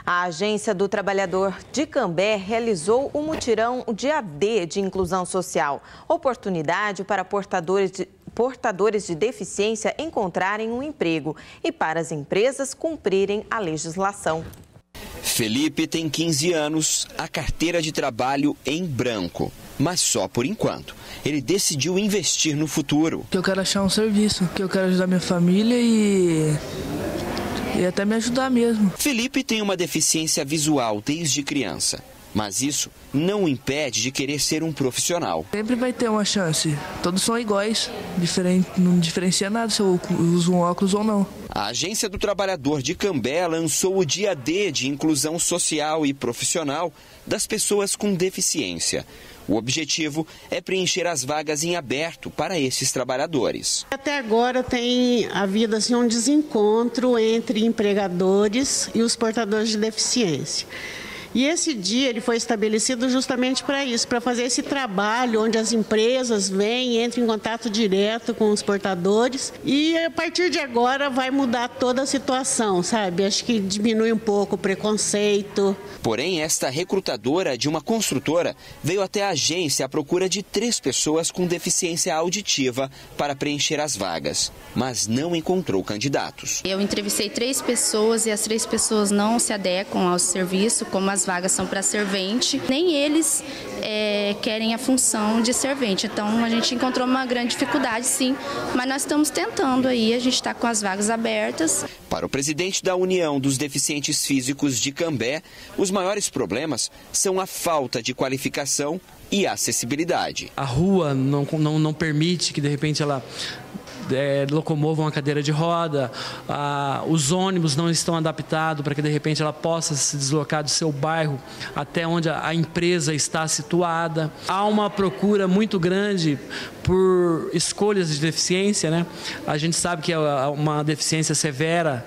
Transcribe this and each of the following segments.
A Agência do Trabalhador de Cambé realizou o mutirão Dia D de Inclusão Social, oportunidade para portadores de deficiência encontrarem um emprego e para as empresas cumprirem a legislação. Felipe tem 15 anos, a carteira de trabalho em branco, mas só por enquanto. Ele decidiu investir no futuro. Eu quero achar um serviço, que eu quero ajudar minha família e até me ajudar mesmo. Felipe tem uma deficiência visual desde criança, mas isso não o impede de querer ser um profissional. Sempre vai ter uma chance. Todos são iguais, não diferencia nada se eu uso um óculos ou não. A Agência do Trabalhador de Cambé lançou o Dia D de Inclusão Social e Profissional das pessoas com deficiência. O objetivo é preencher as vagas em aberto para esses trabalhadores. Até agora tem havido assim, um desencontro entre empregadores e os portadores de deficiência. E esse dia ele foi estabelecido justamente para isso, para fazer esse trabalho onde as empresas vêm, entram em contato direto com os portadores e a partir de agora vai mudar toda a situação, sabe? Acho que diminui um pouco o preconceito. Porém, esta recrutadora de uma construtora veio até a agência à procura de 3 pessoas com deficiência auditiva para preencher as vagas, mas não encontrou candidatos. Eu entrevistei 3 pessoas e as 3 pessoas não se adequam ao serviço, como as vagas são para servente, nem eles querem a função de servente. Então a gente encontrou uma grande dificuldade, sim, mas nós estamos tentando aí, a gente está com as vagas abertas. Para o presidente da União dos Deficientes Físicos de Cambé, os maiores problemas são a falta de qualificação e acessibilidade. A rua não permite que de repente ela locomovam a cadeira de roda, os ônibus não estão adaptados para que de repente ela possa se deslocar do seu bairro até onde a empresa está situada. Há uma procura muito grande por escolhas de deficiência, né? A gente sabe que é uma deficiência severa,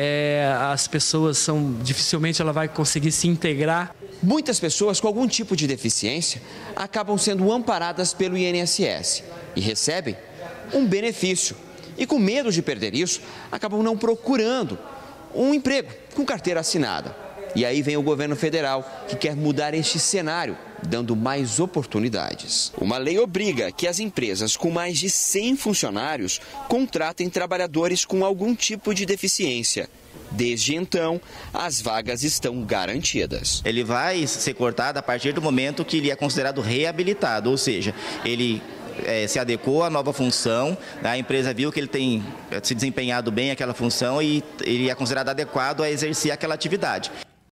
as pessoas dificilmente ela vai conseguir se integrar. Muitas pessoas com algum tipo de deficiência acabam sendo amparadas pelo INSS e recebem um benefício. E com medo de perder isso, acabam não procurando um emprego com carteira assinada. E aí vem o governo federal, que quer mudar este cenário, dando mais oportunidades. Uma lei obriga que as empresas com mais de 100 funcionários contratem trabalhadores com algum tipo de deficiência. Desde então, as vagas estão garantidas. Ele vai ser cortado a partir do momento que ele é considerado reabilitado, ou seja, ele se adequou à nova função, a empresa viu que ele tem se desempenhado bem aquela função e ele é considerado adequado a exercer aquela atividade.